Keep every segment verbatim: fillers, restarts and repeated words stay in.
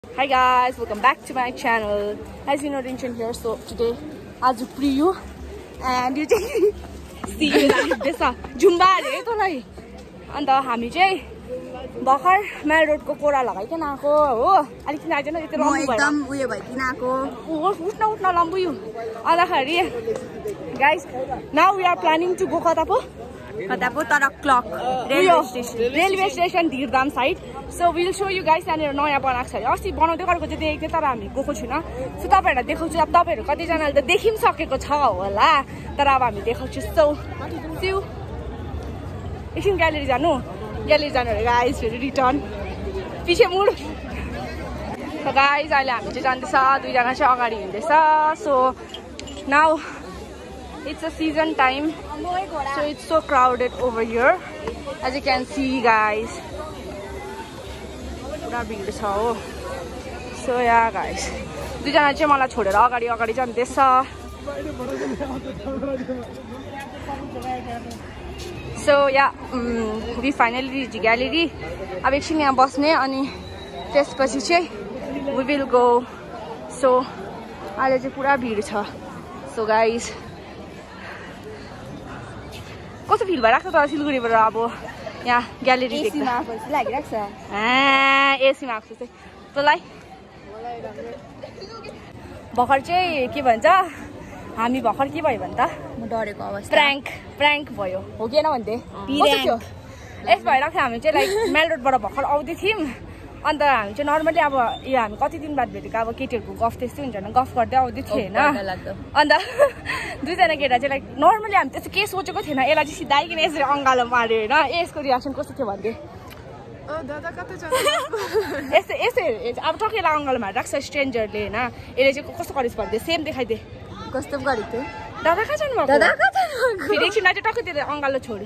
Hi guys, welcome back to my channel. As you know, Rinchan here. So today, आज प्रियो and you see you like this Zumba है तो नहीं अन्त हामी चाहिँ भर्खर मेल रोडको कोरा लगाइकन आको हो अलिकति आइज न यति लम्बु भयो एकदम उयो भइकिन आको उठ्न उठ्न लम्बु यो अन्तखेरि guys now we are planning to go कता पो कता पो तर क्लक railway station railway station Dhirdham side so we'll show you guys यहाँनिर नयाँ बनाएको छ अस्ति बनाउँदै गरेको चाहिँ देखेको थिएँ तर हामी गएको छैन सो तपाईहरुलाई देखाउँछु अब तपाईहरु कति जनाले त देखिम सकेको छ होला तर अब हामी देखाउँछु सो see you एकछिन ग्यालेरी जानु ग्यालेरी जानु रे गाइस फेरि रिटर्न पछि मुड सो गाइस अहिले हामी चाहिँ जान्दैछ दुई जना चाहिँ अगाडि हिँड्दैछ so now it's a season time so it's so crowded over here as you can see guys पुरा भिड छ हो सो या गाइस दुई जना चाहिँ मलाई छोडेर अगाडि अगाडि जान्दैछ So yeah, um, we finally reached the gallery. अब एकछिन यहाँ बस्ने अनि त्यसपछि चाहिँ we will go. So अहिले चाहिँ पुरा भिड छ. So guys, कस्तो फिल भइरहेको छ त सिलगढीबाट अब यहाँ ग्यालेरी देख्दा? एसीमा आएको जस्तो लागिरहेको छ. आ एसीमा आएको चाहिँ तँलाई भर्खर चाहिँ के भन्छ हामी भर्खर के भयो भने त म डरेको अवस्था प्र्याङ्क प्र्याङ्क भयो हो कि हैन भन्थे कस्तो थियो यस भइरहेको थियो हामी चाहिँ लाइक मेल रोडबाट भर्खर आउँदै थियौँ अन्त हामी चाहिँ नर्मली अब यो हामी कति दिन बाद भेटेको अब केटीहरूको गफ त्यस्तै हुन्छ होइन गफ गर्दै आउँदै थियो होइन अन्त दुईजना केटा चाहिँ लाइक नर्मली हामी त्यस्तो केही सोचेको थिएन यसलाई चाहिँ सिधाइकन यसरी अङ्गालो मार्यो होइन यसको रियाक्सन कस्तो थियो भन्थे यस्तै यस्तै अब टक्कै यसलाई अङ्गालो मारिरहेको छ स्ट्रेन्जरले होइन यसले चाहिँ कस्तो गरेछ भन्थे सेम देखाइदिए कस्तो गरेको थियो दादा कहाँ जानु भएको दादा कहाँ जानु भएको फेरि एकछिनमा चाहिँ टक्कै त्यसले अङ्गालो छोड्यो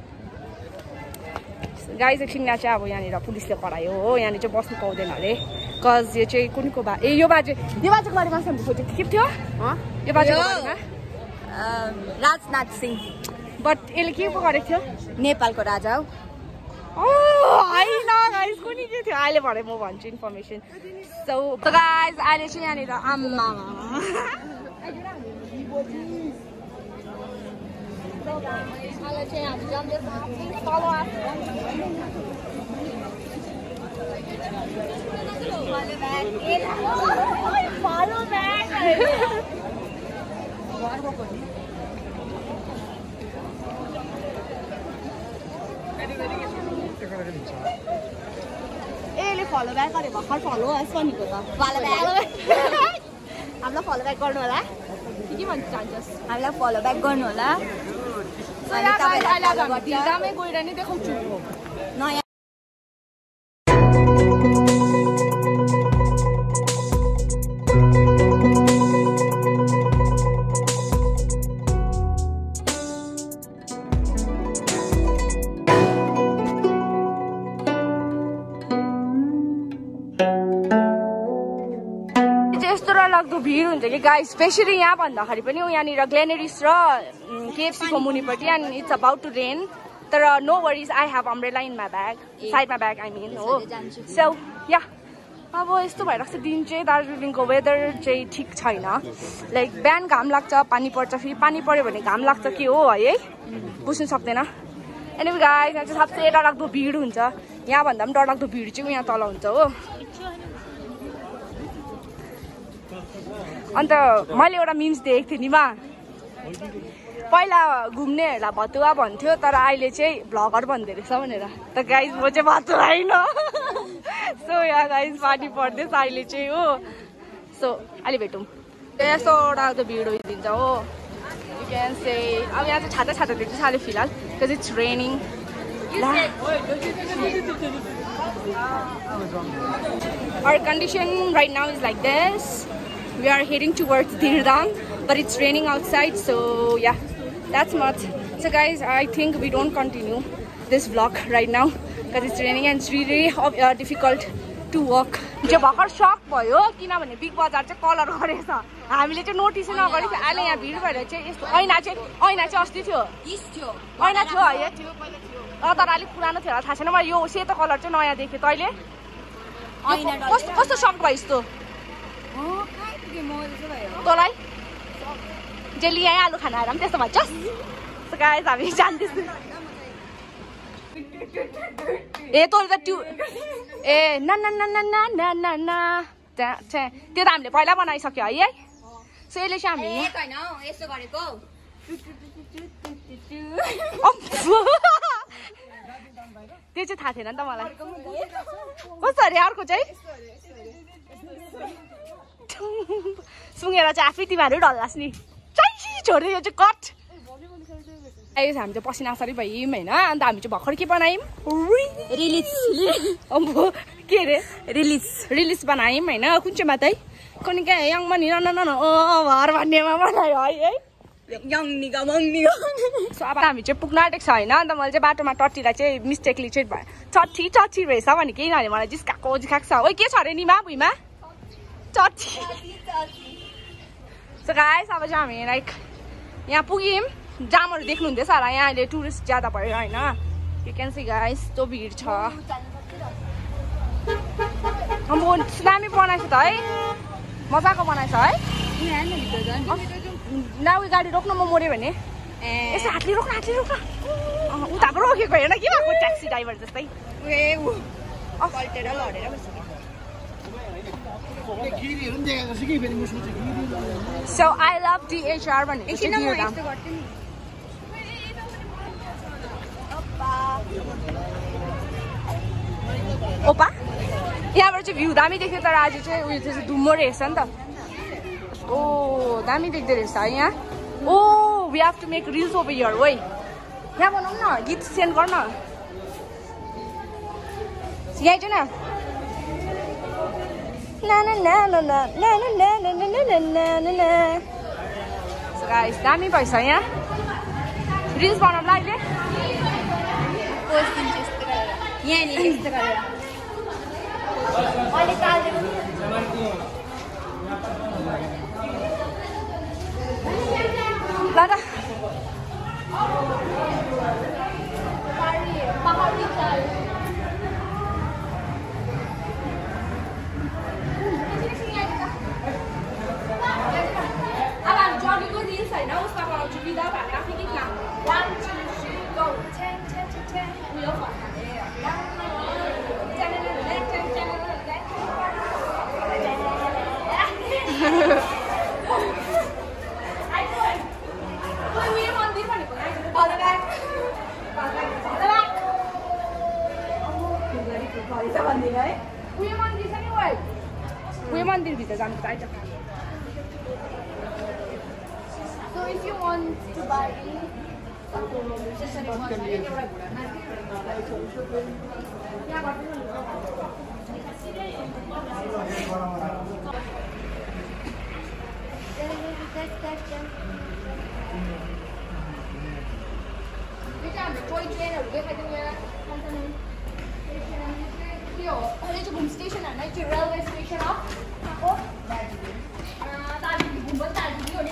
गाइस एकछिनमा चाहिँ अब यहाँनिर पुलिसले करायो हो यहाँनिर चाहिँ बस्नु पाउँदैन अरे कज यो चाहिँ कुनको बा ए यो बाजे यो बाजेको बारेमा सम्झनु खोजेको के थियो यो बाजेको बारेमा राजनाथ सिंह बट यसले के पो गरेको थियो नेपालको राजा हो होइन गाइस कुनै के थियो अहिले भरे म भन्छु इन्फर्मेसन सो गाइस अहिले चाहिँ यहाँनिर आम्मा यसले फलो ब्याक गरे भर्खर फलो सनीको त फलो ब्याक हामीलाई फलो ब्याक गर्नु होला के भन्छ चाहन्छस् हामीलाई फलो ब्याक गर्नु होला अनि तपाईहरुलाई अब दिदामै गएर नि देखाउँछु नयाँ लाग्दो भिड हुन्छ कि गाइस स्पेशली यहाँ भन्दाखेरि पनि यहाँनिर ग्लेनेरिस र केएफसी को मुनिपट्टि and it's about to rain तर no worries I have umbrella in my bag साइडमा ब्याग आई मिन हो सो या अब यस्तो भइरहेको छ दिन चाहिँ दार्जिलिङको वेदर चाहिँ ठिक छैन लाइक बिहान घाम लाग्छ पानी पर्छ फेरि पानी पर्यो भने घाम लाग्छ के हो है बुझ्नु सक्दैन एनिवे गाइस यहाँ चाहिँ सबसे डरलाग्दो भिड हुन्छ यहाँ भन्दा पनि डरलाग्दो भिड चाहिँ यहाँ तल हुन्छ हो अन्त मैले एउटा मिम्स देखेको थिएँ नि मा पहिला घुम्नेहरूलाई भतुवा भन्थ्यो तर अहिले चाहिँ भ्लगर भन्दो रहेछ भनेर त गाइस म चाहिँ भतुवा होइन सो यहाँ गाइस पानी पर्दैछ अहिले चाहिँ हो सो अहिले भेटौँ यस्तो डरलाग्दो भिड होइदिन्छ हो यु क्यान से अब यहाँ चाहिँ छाता छाता देख्छ अहिले फिलहाल because it's raining Our condition right now is like this. We are heading towards Dhir, but it's raining outside, so yeah, that's much. So guys, I think we don't continue this vlog right now because it's raining and it's really uh, difficult to walk. जो भर्खर शक भयो किनभने big बजार चाहिँ colour गरेछ हामीले चाहिँ notice नगरेको थियो अहिले यहाँ भिड भएर चाहिँ यस्तो ऐना चाहिँ ऐना चाहिँ अस्ति थियो थियो ऐना थियो है तर अलिक पुरानो थियो थाहा छैन म यो सेतो कलर चाहिँ नयाँ देखेँ तैँले कस्तो कस्तो सक भयो यस्तो तँलाई जेली यहाँ आलु खाना आएर पनि त्यस्तो भन्छ गाइस हामी जान्दैछु ए तँले त त्यो ए ना ना ना ना ना ना ना ना त्यो त हामीले पहिला बनाइसक्यो है है सो यसले चाहिँ हामी यस्तो गरेको त्यो चाहिँ थाहा थिएन नि त मलाई कस्तो अरे अर्को चाहिँ सुँगेर चाहिँ आफै तिमीहरू डल्लास् नि चाहिँ छोड्दै यो चाहिँ कट हामी चाहिँ पसिना असरी भयौँ होइन अन्त हामी चाहिँ भर्खर के बनायौँ रिलिज अब के अरे रिलिज रिलिज बनायौँ होइन कुन चाहिँमा त कुनै क्या यङ मनी न न भर भन्नेमा बनायो है यङ निगा मङ निगा सो अब हामी चाहिँ पुग्न आँटेको छ होइन अन्त मैले चाहिँ बाटोमा टट्टीलाई चाहिँ मिस्टेकली चाहिँ भयो चट्ठी चट्ठी रहेछ भने केही नभने मलाई जिस्काएको जिस्काएको छ ओ के छ अरे निमा भुइँमा चट्ठी सो गाइस अब चाहिँ हामी लाइक यहाँ पुग्यौँ जामहरू देख्नु हुँदैछ होला यहाँ अहिले टुरिस्ट ज्यादा भयो होइन यु क्यान सी गाइस यस्तो भिड छ अब सुनामी बनाएछ त है मजाको बनाएछ है न उयो गाडी रोक्न म मऱ्यो भने यसो हातले रोक्न हातले रोक्न उताको रोकेको हेर्न के भएको ट्याक्सी ड्राइभर जस्तै सो आई लभ डिएचआर भनेको ओपा यहाँबाट चाहिँ भ्यू दामी देख्यो तर आज चाहिँ उयो चाहिँ धुम्मो रहेछ नि त ओ दामी देख्दो रहेछ है यहाँ ओ we have to make reels over here ओइ यहाँ बनाउँ न गीत सेन्ड गर्न यहाँ चाहिँ न गाइस दामी भएछ यहाँ रिल्स बनाउँला अहिले यहाँ नि यस्तो गरेर अहिले ल त अब हामी जगेको रिल्स होइन उसमा बनाउँछु विदाउट हामी आफ्नै गीतमा वान टू थ्री गो छ्याङ छ्याङ छ्याङ उयो उयो मन्दिरभित्र जानु पाइन्छ So if you want to buy toy ट्रेनहरू देखाइदिउँ यहाँ यो चाहिँ घुम स्टेसन होइन त्यो रेलवे स्टेसन हो दार्जिलिङ घुम पनि दार्जिलिङ हो नि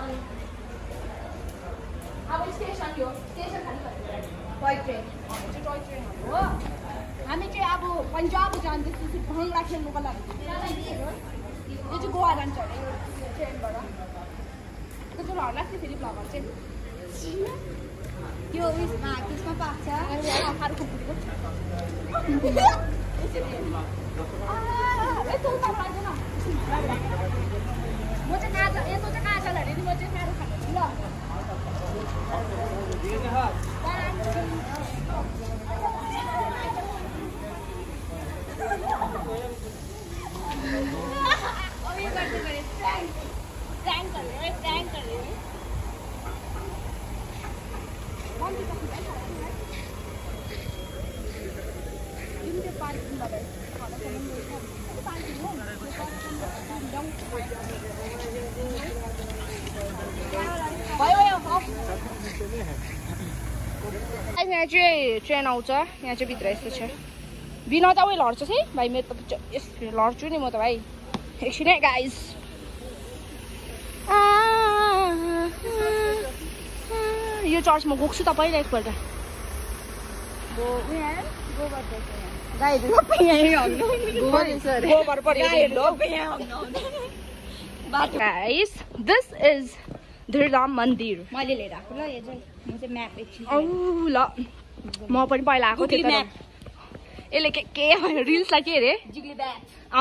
अब स्टेसन यो स्टेसन खालि टोय ट्रेन चाहिँ टोय ट्रेनहरू हो हामी चाहिँ अब पन्जाब जाँदैछु भङ्गला खेल्नुको लागि यो चाहिँ गोवा जान्छ अरे यो ट्रेनबाट त्यो चाहिँ हल्ला थियो फेरि भ्लगर चाहिँ यो उयसमा त्यसमा पाक्छ खानु खुकुरीको म चाहिँ काँचा ए तँ चाहिँ काँचा अरे नि म चाहिँ साह्रो खानु ल यहाँ चाहिँ ट्रेन आउँछ यहाँ चाहिँ भित्र यस्तो छ बिना त उयो लड्छ है भाइ मेरो त यस लड्छु नि म त भाइ एकछिन है गाइस यो चर्चमा गएको छु त पहिला एकपल्ट गाईहरु सबै यहीँ हग्नु गोबर पऱ्यो guys this is Dhir Dham मन्दिर मैले लिएर आएको ल यो चाहिँ म चाहिँ म्याप एकछिन औ ल म पनि पहिला आएको थिएँ तर यसले के के रिल्सलाई के अरे जिग्ली ब्याग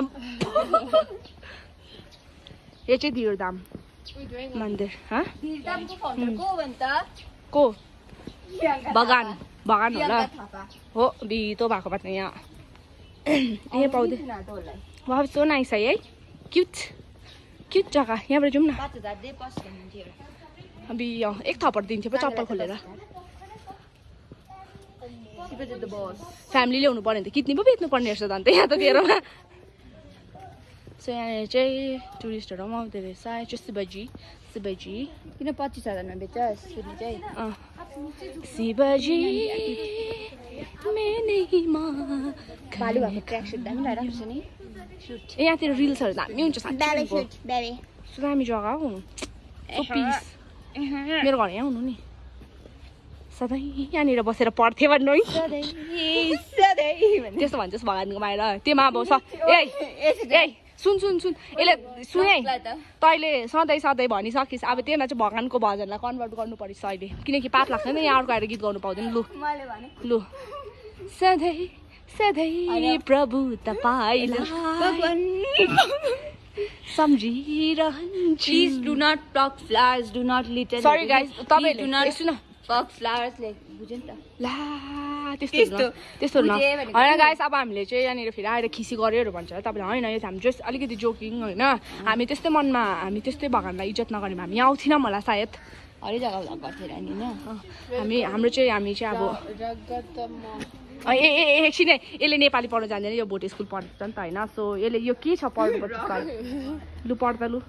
यो चाहिँ धीर धाम मन्दिर हाँ धीर धामको फाउन्डर को हो भन्छ को बगान बगान होला हो बितो भएको बात यहाँ यहाँ पाउँदै वाह सो नाइस है है क्युट क्युट जग्गा यहाँबाट जाउँ न पाँच हजार दे पस भन्नुहुन्थ्यो अबि एक थप्पड दिन्थ्यो पो चप्पल खोलेर फ्यामिली ल्याउनु पर्ने त किडनी पो बेच्नु पर्ने रहेछ अन्त यहाँ त तेह्रमा सो यहाँनिर चाहिँ टुरिस्टहरू पनि आउँदो रहेछ यो चाहिँ शिवजी शिवजी किन पच्चिस हजारमा बेच्छ सुनि चाहिँ शिवजी भालु भएको ट्र्याक सुट दामी लगाइरहेको छ नि ए यहाँतिर रिल्सहरू दामी हुन्छ ब्याबे सुट ब्याबे दामी जग्गा हो पिस मेरो घर यहाँ हुनु नि सधैँ यहाँनिर बसेर पढ्थेँ भन्नु है त्यस्तो भन्छस् भगवान्को माएर त्योमा अब स ए ए सुन सुन सुन यसले सुने तैँले सधैँ सधैँ भनिसकिस् अब त्यसमा चाहिँ भगवान्को भजनलाई कन्भर्ट गर्नु पर्छ अहिले किनकि पाप लाग्छ नि यहाँ अर्को आएर गीत गाउनु पाउँदैन लु लु सधैँ सधैँ प्रभु तपाईँलाई सम्झिरहन्छु please do not pluck flowers do not litter sorry guys तपाईहरुले डु नट सुन प्लक फ्लावर्स ले बुझ्यो नि त ला त्यस्तो त्यस्तो न हैन गाइस अब हामीले चाहिँ यहाँनिर फेरि आएर खिसी गर्योहरू भन्छ तपाईले हैन यो हामी जस्ट अलिकति जोकिङ हैन हामी त्यस्तै मनमा हामी त्यस्तै भगवानलाई इज्जत नगर्ने हामी आउँथिनौँ होला सायद हरेक जग्गा भ्लग गर्थेर नि हैन हामी हाम्रो चाहिँ हामी चाहिँ अब ए ए एकछिन है यसले नेपाली पढ्न जान्दैन यो भोटे स्कुल पढ्छ नि त हैन सो यसले यो के छ पढ्नुपर्छ सर लु पढ्दा लु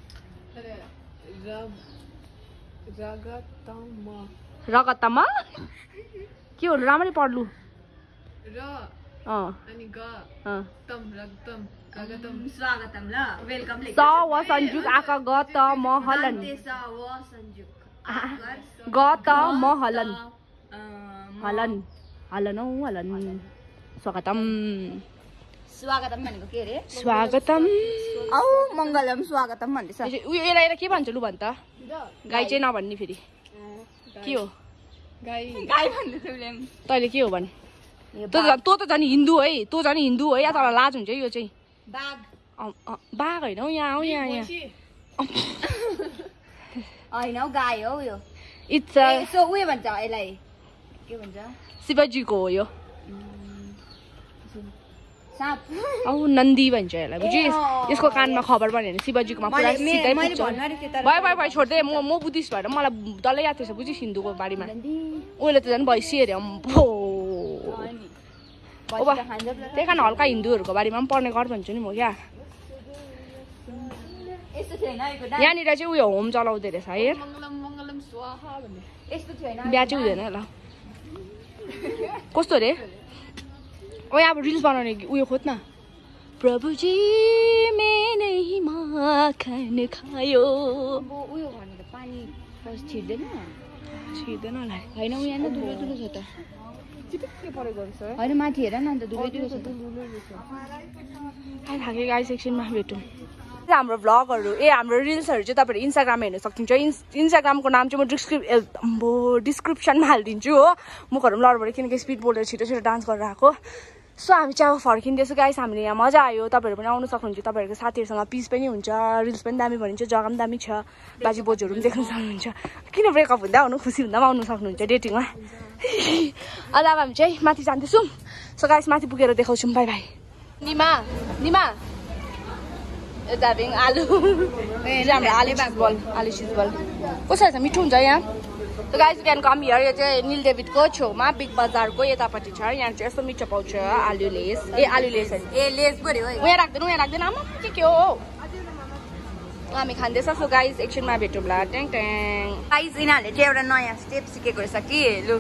रगतमा के हो राम्ररी पढ्लु र अनि ग तम रगतम रगतम स्वागतम ल वेलकम ले स व संजुक आका ग त म हलन स व संजुक ग त म हलन हलन हलन हलन स्वागतम स्वागतम भनेको के रे स्वागतम औ मंगलम स्वागतम भन्दैछ उयो यसलाई के भन्छ लु भन् त गाई चाहिँ नभन्नी फेरि के हो गाई गाई भन्दैछ उले तैले के हो भन् तँ त झन् हिन्दू है तँ झन् हिन्दू है या तँलाई लाज हुन्छ यो चाहिँ बाघ बाघ होइन हौ यहाँ हौ यहाँ यहाँ होइन हौ गाई हौ यो इट्स सो उयो भन्छ यसलाई के भन्छ शिवजीको हो यो साप औ नन्दी भन्छ यसलाई बुझिस् यसको कानमा खबर पनि हैन शिवजीकोमा पुरा सिधै पुग्छ भाइ भाइ भाइ छोड्दे म म बुद्धिस्ट भएर मलाई डल्लै याद छ बुझिस् हिन्दूको बारेमा उहिले त झन् भैँसी अरे अम्बो त्यही कारण हल्का हिन्दूहरूको बारेमा पनि पढ्ने गर भन्छु नि म क्या यहाँनिर चाहिँ उयो होम चलाउँदै रहेछ हेर बिहा चाहिँ हुँदैन ल कस्तो अरे ओ यहाँ अब रिल्स बनाउने उयो खोज न प्रभुजी मैंने माखन खायो उयो भनेर पानी फर्स्ट छिर्दैन छिर्दैन होला होइन उयो यहाँ दुलो दुलो छ त चिपिक्कै परेको रहेछ होइन माथि हेर न अन्त दुलो दुलो छ त आइ थाके गाइस सेक्सनमा भेटौँ हाम्रो भ्लगहरू ए हाम्रो रिल्सहरू चाहिँ तपाईँहरू इन्स्टाग्राममा हेर्न सक्नुहुन्छ इन्स्टाग्रामको नाम चाहिँ म डिस्क्रिप म डिस्क्रिप्सनमा हालिदिन्छु हो मुखहरू पनि लडबडे किनकि स्पिड बोलेर छिटो छिटो डान्स गरेर आएको सो हामी चाहिँ अब फर्किँदैछु गाइस हामीले यहाँ मजा आयो तपाईँहरू पनि आउनु सक्नुहुन्छ तपाईँहरूको साथीहरूसँग पिस पनि हुन्छ रिल्स पनि दामी भनिन्छ जग्गा पनि दामी छ बाजे बोजूहरू पनि देख्न सक्नुहुन्छ किन ब्रेकअप हुँदा आउनु खुसी हुँदा पनि आउनु सक्नुहुन्छ डेटिङमा अहिले अब हामी चाहिँ माथि जाँदैछौँ सो गाइस माथि पुगेर देखाउँछौँ बाई बाई निमा निमा दाबिङ आलु हाम्रो आलु चिज बल आलु चिज बल कस्तो रहेछ मिठो हुन्छ यहाँ त गाइस क्यान कम हियर यो चाहिँ निल डेभिडको छेउमा बिग बजारको यतापट्टि छ यहाँ चाहिँ यस्तो मिठो पाउँछ आलु लेस ए आलु लेस ए लेस गर्यो है उहाँ राख्दैन उहाँ राख्दैन आमा के के हो हामी खाँदैछ सो गाइस एकछिनमा भेटौँला ट्याङ ट्याङ गाइस यिनीहरूले चाहिँ एउटा नयाँ स्टेप सिकेको रहेछ कि लु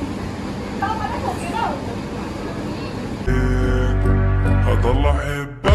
هضل احبك